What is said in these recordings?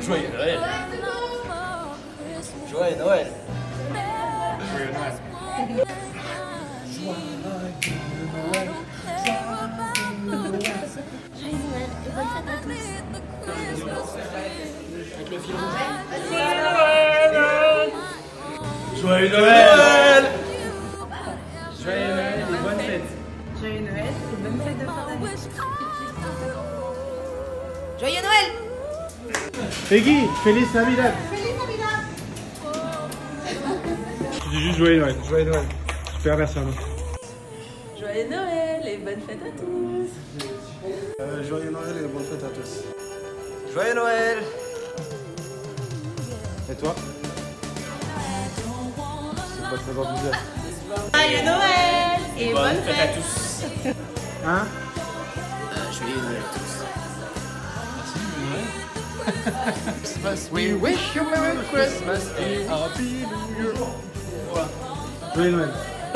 Joyeux Noël. Joyeux Noël. Joyeux Noël. Avec le fil rouge. Joyeux Noël. Joyeux Noël et bonne fête. Joyeux Noël et bonne fête de fin d'année. Joyeux Noël! Peggy, Feliz Navidad. Je dis juste Joyeux Noël. Joyeux Noël. Super, merci à vous. Joyeux Noël et bonne fête à tous. Joyeux Noël et bonne fête à tous. Joyeux Noël. Et toi? C'est pas très enthousiaste. Joyeux Noël et bonne fête à tous. Hein? Joyeux Noël à tous. Christmas, we wish you Merry Christmas and Happy New Year. Joyeux Noël.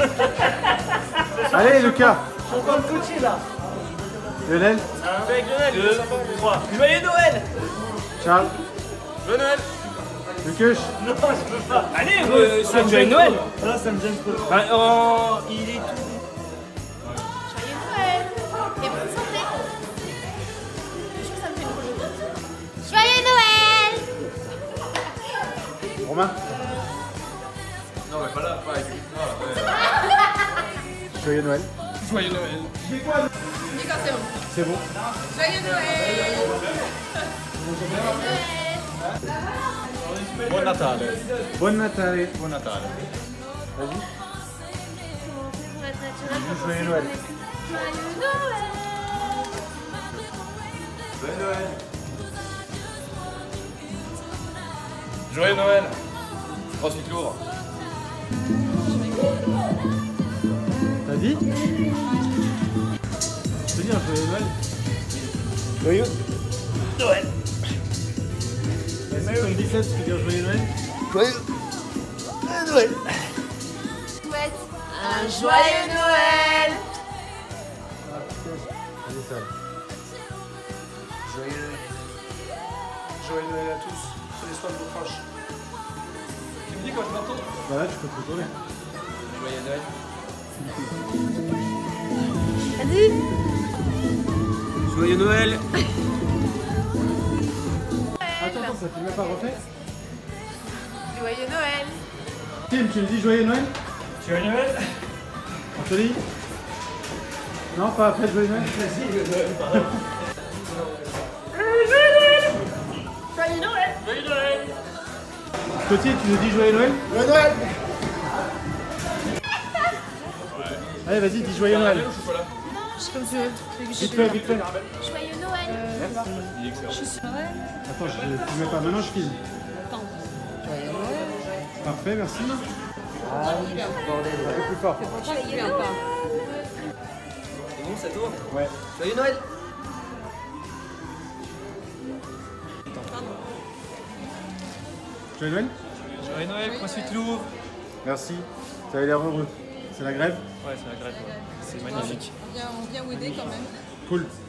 Allez, Lucas. Je suis en train de coacher là. Lionel. Avec Lionel. 2, 3. Joyeux Noël. Charles. Joyeux Noël. Lucas. Non, je peux pas. Allez, souhaite Joyeux Noël. Là, ça me gêne trop. Il est tout. Joyeux Noël et bonne santé. Je trouve que ça me fait une grosse. Joyeux Noël! Romain. Non, mais pas là, pas avec lui. Joyeux Noël. Joyeux Noël. C'est bon. C'est bon. Joyeux Noël! Buon Natale. Bonne Natale. Buon Natale. Vas-y. Joyeux Joyeux Noël. Noël! Joyeux Noël. Joyeux Noël. Ensuite lourd. T'as dit? Je te dis un joyeux Noël. Joyeux Noël. Vas-y, comme 17, tu peux dire joyeux Noël. Joyeux Noël. Souhaite un joyeux Noël! Vas-y, ça. Joyeux Noël. Joyeux Noël à tous. Prenez soin de vos proches. Tu me dis quand je m'entends? Voilà, tu peux te retourner. Joyeux Noël. Vas-y! Joyeux Noël. Attends, ça fait même pas refait. Joyeux Noël! Tim, tu me dis joyeux Noël? Joyeux Noël. Anthony? Non, pas après joyeux Noël? Vas-y, Joyeux Noël, pardon. Joyeux Noël! Joyeux Noël. Cotier, tu nous dis joyeux Noël? Joyeux Noël. Allez, vas-y, dis joyeux Noël. C'est comme tu veux. Vite fait, vite fait. Joyeux Noël! Attends, je filme pas. Maintenant, je filme. Parfait, merci. Ah oui, bordel. Un peu plus fort. Joyeux Noël! C'est bon, ça tourne? Ouais. Joyeux Noël. Joyeux Noël? Joyeux Noël, ensuite lourd. Merci. Ça avait l'air heureux. C'est la grève? Ouais, c'est la grève. Ouais. C'est magnifique. On vient vous aider quand même. Cool.